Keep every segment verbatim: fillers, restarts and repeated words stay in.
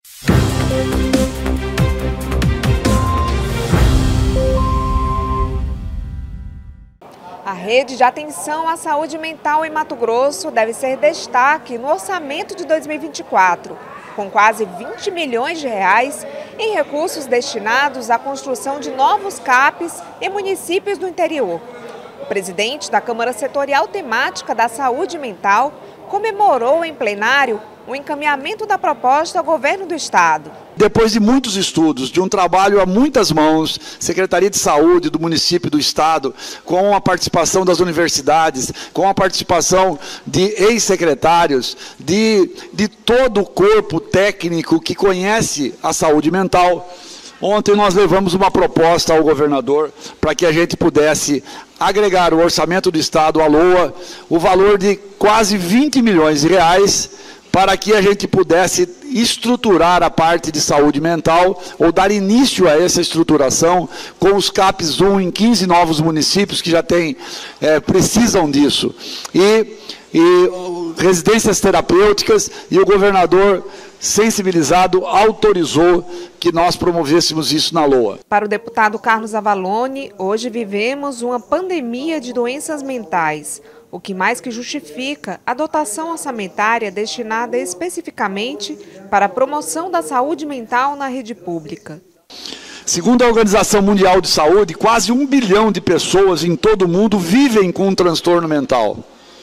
A rede de atenção à saúde mental em Mato Grosso deve ser destaque no orçamento de dois mil e vinte e quatro, com quase vinte milhões de reais em recursos destinados à construção de novos C A Ps em municípios do interior. O presidente da Câmara Setorial Temática da Saúde Mental comemorou em plenário o encaminhamento da proposta ao governo do estado. Depois de muitos estudos, de um trabalho a muitas mãos, Secretaria de Saúde do município e do estado, com a participação das universidades, com a participação de ex-secretários, de, de todo o corpo técnico que conhece a saúde mental, ontem nós levamos uma proposta ao governador para que a gente pudesse agregar o orçamento do estado, a LOA, o valor de quase vinte milhões de reais, para que a gente pudesse estruturar a parte de saúde mental, ou dar início a essa estruturação, com os C A Ps um em quinze novos municípios que já tem, é, precisam disso. E, e residências terapêuticas, e o governador, sensibilizado, autorizou que nós promovêssemos isso na LOA. Para o deputado Carlos Avalone, hoje vivemos uma pandemia de doenças mentais, o que mais que justifica a dotação orçamentária destinada especificamente para a promoção da saúde mental na rede pública. Segundo a Organização Mundial de Saúde, quase um bilhão de pessoas em todo o mundo vivem com um transtorno mental,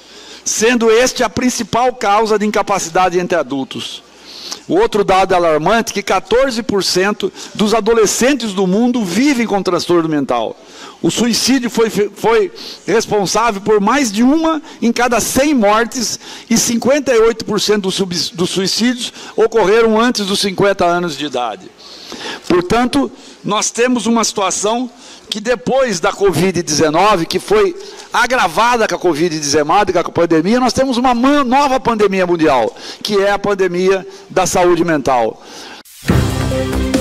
sendo este a principal causa de incapacidade entre adultos. O outro dado alarmante é que quatorze por cento dos adolescentes do mundo vivem com transtorno mental. O suicídio foi, foi responsável por mais de uma em cada cem mortes e cinquenta e oito por cento dos, dos suicídios ocorreram antes dos cinquenta anos de idade. Portanto, nós temos uma situação que depois da Covid dezenove, que foi agravada com a Covid dezenove, com a pandemia, nós temos uma nova pandemia mundial, que é a pandemia da saúde mental.